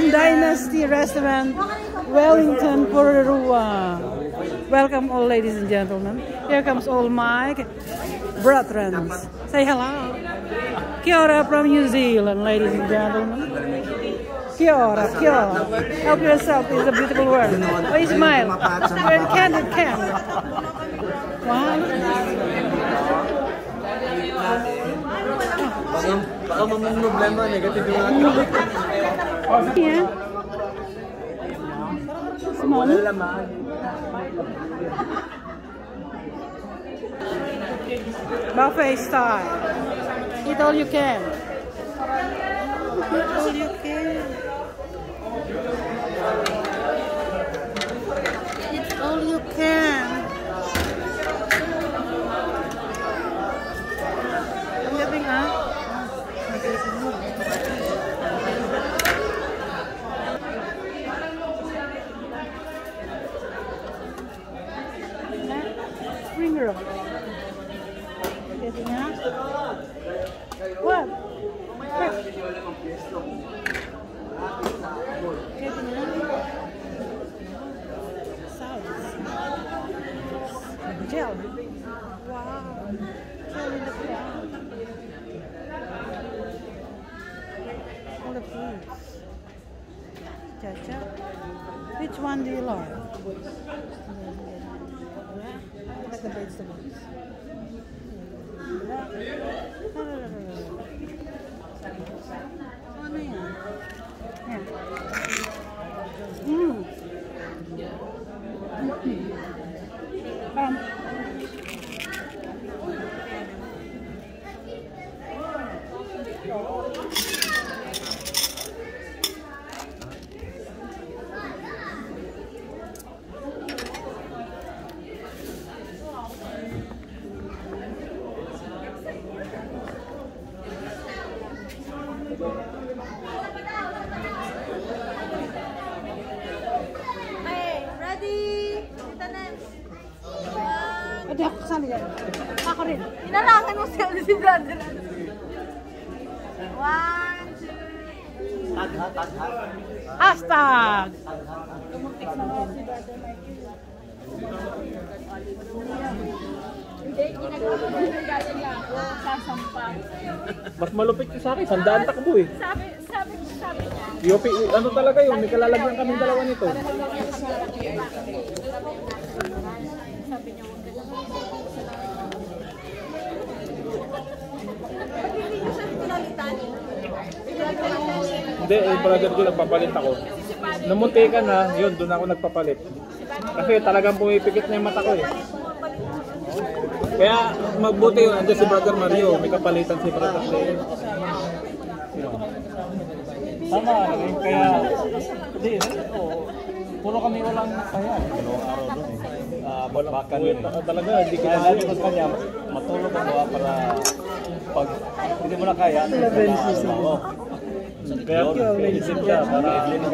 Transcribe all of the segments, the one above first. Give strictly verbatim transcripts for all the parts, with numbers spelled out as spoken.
from Dynasty Restaurant, Wellington, Pororua. Welcome all ladies and gentlemen. Here comes all my brethren. Say hello. Kia ora from New Zealand, ladies and gentlemen. Kia ora, kia ora. Help yourself, it's a beautiful word. Oh, smile. We're the candid camera. Wow. Baka mamang problema, negative yung ating. Yeah. Small. Buffet style. Eat all you can. Eat all you can. Eat all you can. Ang gabing ah. Spring roll. Getting out. What? Getting out. Sauce. Gel. Wow. Gel in the crowd. All the foods. Cha-cha. Which one do you like? I like the vegetables. Ano yan? Yan. Mmm. Um. Hindi ako kasali yan. Ako rin. Inalangan mo siya si brother. One, two. Tagha, tagha. Hashtag! Hindi, ginagawa ko yung gaya niya ako. Sasampa. Mas malupit yung sa akin, sandaan takbo eh. Sabi, sabi, sabi niya. Yopi, ano talaga yun, may kalalagyan kaming dalawa nito. Sabi niya, huwag ka lang. Ba't hindi ko siya pinalitan? Hindi, yung brother ko nagpapalit ako. Namunti ka na, yun, doon ako nagpapalit. Kasi talagang pumipikit na yung mata ko eh. Kaya magbuti yun, andyan si Brother Mario, may kapalitan si Brother Mario. Tama, kaya, hindi, puro kami walang kaya. Dalawang araw doon eh. Uh, Bakbakan yun eh. Talaga, hindi Kaya kita sabi ko sa kanya, matulog ako para pag hindi mo na kaya, mo. Kaya isip siya, para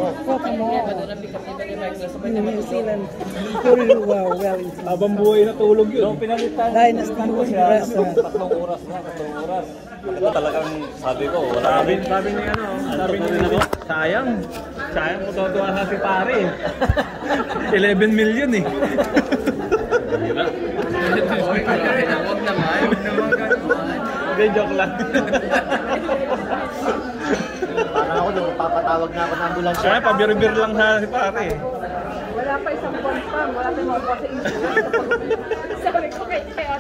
New Zealand. Pororua, Wellington. habang buhay na tulog yun. Nung pinalitan, Dynasty ko siya, Restaurant. tatlong oras na, tatlong oras. Ito talagang sabi ko, wala Sabi, kami. sabi ni ano, sabi ni ano, sayang. Sayang kung tutuwa na si pare eh. eleven million eh. Huwag naman. Hindi, joke lang. Parang ako nung papatawag na ako ng ambulansya. Kaya pabir-bir lang sa si pare eh. Wala pa isang buwan pa. Wala pa yung mga buwan sa insurance. Sabi ko kay Kaya.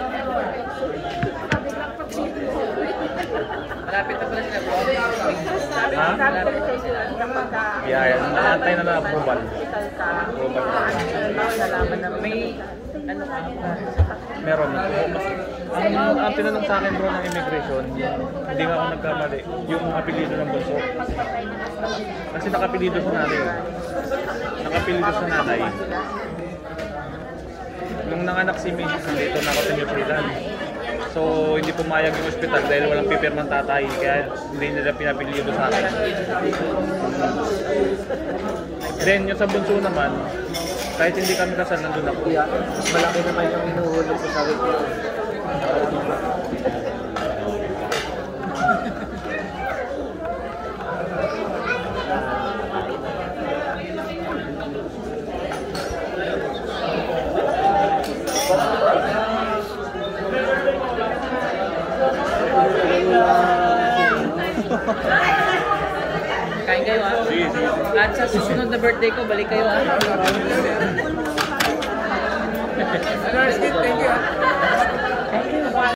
Sabi lang pa dito. Malapit na pala sila bro. Sabi Ha? sabi ko sa insurance kapag Yeah, yeah. Nakantay na na approval. hospital ka. Nalaman na may ano ka. Meron. Ang, ang tinanong sa akin bro ng immigration, hindi nga ako nagkamali, yung apelido ng bunso. Kasi nakapilido sa nanay. Nakapilido sa nanay. Nung nanganak si Missus dito na ako sa New Zealand. So hindi pumayag yung ospital dahil walang pipirmang tatay, kaya hindi nila pinapilido sa akin. Then yung sa bunso naman, kahit hindi kami kasal, nandun ako. Kuya, mas malaki naman yung inuhulog sa sawit ko. Kain kayo ha. Sige, sige. At sa susunod na birthday ko, balik kayo ha. Thank you.